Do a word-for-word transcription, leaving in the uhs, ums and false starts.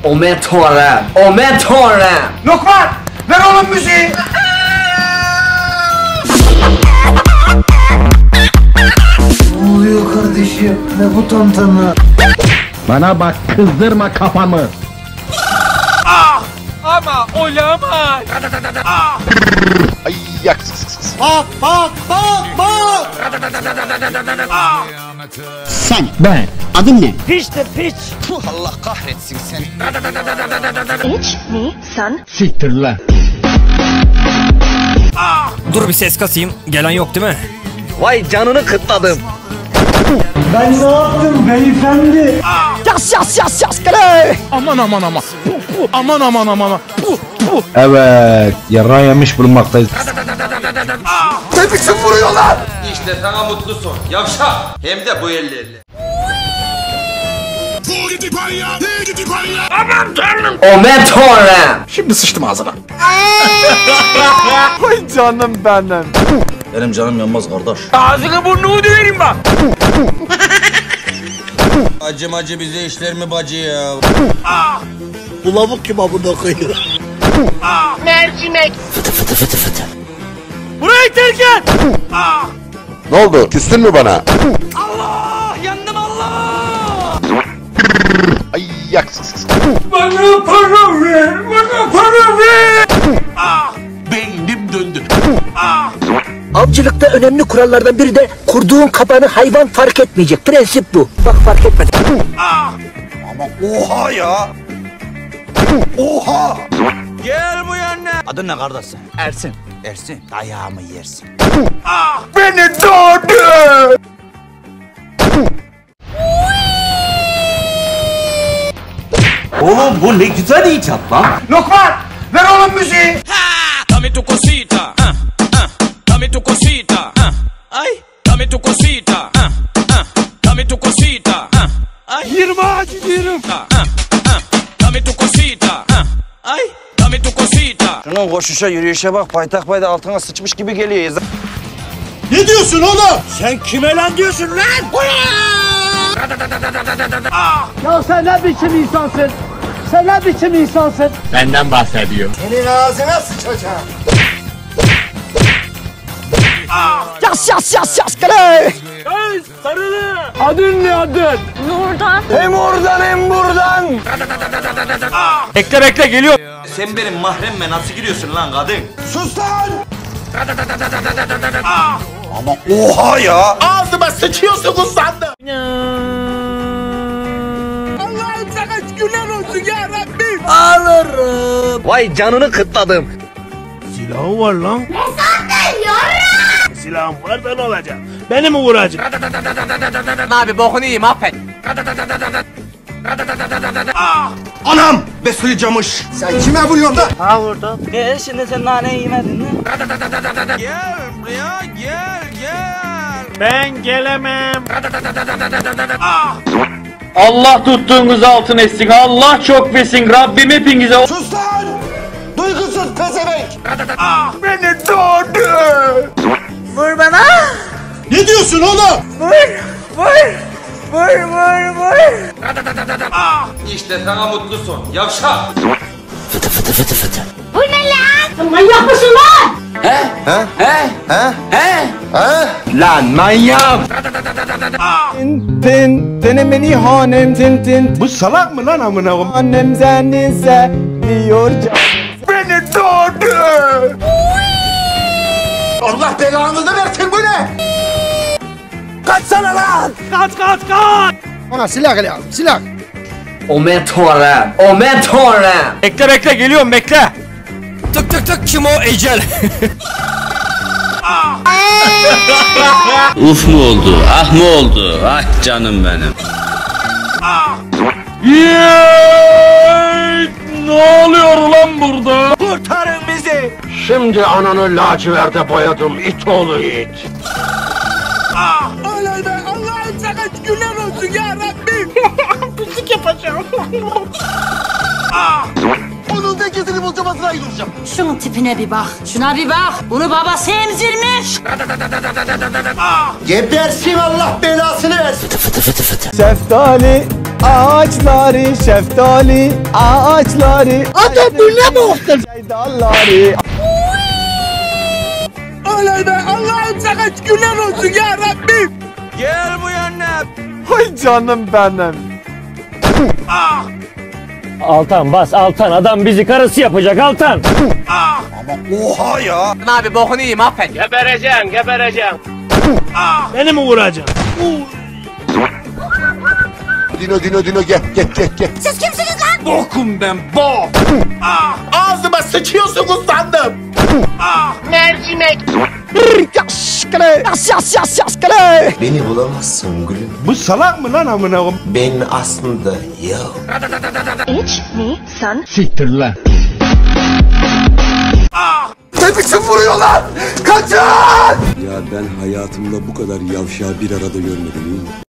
Aman tanrım. Aman tanrım. Lokman ver oğlum müziği. Ne oluyor kardeşim? Ne bu tantana? Bana bak, kızdırma kafamı. Ah! Ama olamaz. Ah! Ay yak. Bak bak bak bak. Ah! Sen. Ben. Adın ne? Piç de piç. Allah kahretsin seni. Hiç mi? Sen? Siktir lan. Ah! Dur bir ses kasayım. Gelen yok değil mi? Vay canını kıtladım. Ben ne yaptım beyefendi? Yas yas yas yas gele. Aman aman aman. Puh, puh. Aman aman aman aman. Puh, puh. Evet. Yara yemiş bulunmaktayız. Ne biçim vuruyorlar? İşte sana mutlu son. Yavşak. Hem de bu ellerle. Aman tanrım. Aman tanrım. Şimdi sıçtım ağzına. Ay canım benim. Benim canım yanmaz kardeş. Ağzını burnunu döverim bak. Acım acı bize işler mi bacı ya? Ah! Bu lavuk kim abone koyuyor? Ah! Mercimek. Burayı terk et. Ah! Ne oldu? Küstün mü bana? Allah! Yandım Allah! Ay yak. Bana para ver! Bana para ver! Ah! Beynim döndü. Ah! Avcılıkta önemli kurallardan biri de kurduğun kabanı hayvan fark etmeyecek. Prensip bu. Bak fark etmedi. Ah! Ama oha ya. Oha. Gel bu yana. Adın ne kardeş? Ersin. Ersin. Dayağımı yersin. Ah! Beni doğdu. Oğlum bu ne güzel icat lan. Lokman ver oğlum müziği. Dame tu cosita. Ah, ah. Dame tu cosita. Ah. Ay. Dame tu cosita. Ah, ah. Dame tu cosita. Ah. Ay. Yirmi ağacı diyorum. Ah, ah. Dame tu cosita. Ah. Ay. Dame tu cosita. Şunun koşuşa yürüyüşe bak. Paytak payda altına sıçmış gibi geliyor. Ne diyorsun oğlum? Sen kime lan diyorsun lan? Ah! Ya sen ne biçim insansın? Sen ne biçim insansın? Benden bahsediyor. Senin ağzına sıçacağım. Ah! Yas yas yas yas gele. Ay sarılı. Adın ne adın? Nurdan. Hem oradan hem buradan. Ah! Bekle bekle geliyor. Sen benim mahremme nasıl giriyorsun lan kadın? Sus lan. Ah! Ama oha ya. Ağzıma sıçıyorsunuz sandım. Allah'ım sana şükürler olsun ya Rabbim. Alırım. Vay canını kıtladım. Silahı var lan. Ne sandın yavrum? Silahım var da ne olacak? Beni mi vuracaksın? Abi bokunu yiyeyim affet. Ah! Anam Besli camış. Sen kime vuruyorsun da? Ha vurdum. E şimdi sen naneyi yemedin mi? Gel buraya gel gel. Ben gelemem. Ah! Allah tuttuğunuz altın etsin. Allah çok versin. Rabbim hepinize. Sus lan. Duygusuz pezevenk. Ah! Beni doğdu. Vur bana. Ne diyorsun oğlum? Vur. Vur. Vur vur vur. Ah! İşte sana mutlu son. Yavşak. Bu ne lan? Manyak mısın lan? Lan manyak. Tin tin beni hanem tin tin. Bu salak mı lan amına koyayım? Annem zenninse diyor canım. Beni doğdu. Allah belanızı versin bu ne? Kaçsana lan. Kaç kaç kaç. Bana silah gel ya silah. Aman tanrım. Aman tanrım. Bekle bekle geliyorum bekle. Tık tık tık kim o Ecel? Uf mu oldu? Ah mı oldu? Ah canım benim. Yeeey! Ne oluyor lan burada? Kurtarın bizi. Şimdi ananı laciverde boyadım it oğlu it. Olay be Allah'ım sana şükürler olsun ya Rabbim. Pislik yapacağım. Onun da ikisini bulcamasına gideceğim. Şunun tipine bir bak. Şuna bir bak. Bunu babası emzirmiş. Gebersin Allah belasını versin. Şeftali Ağaçları şeftali, ağaçları. Adam bu ne bu? Dalları. Olay be, Allah'ım sana şükürler olsun ya Rabbim. Gel bu yana. Ay canım benim. Altan bas Altan, adam bizi karısı yapacak Altan. Oha ya. Abi bokunu yiyeyim affet. Gebereceğim gebereceğim. Beni mi vuracaksın? Dino Dino Dino gel gel gel gel. Siz kimsiniz lan? Bokum ben bok. Ağzıma sıçıyorsunuz sandım. Mercimek. Yas yas yas yas kale. Beni bulamazsın gülüm. Bu salak mı lan amına koyayım? Ben aslında yok. İç mi sen? Ne biçim vuruyorlar? Kaçın! Ya ben hayatımda bu kadar yavşağı bir arada görmedim.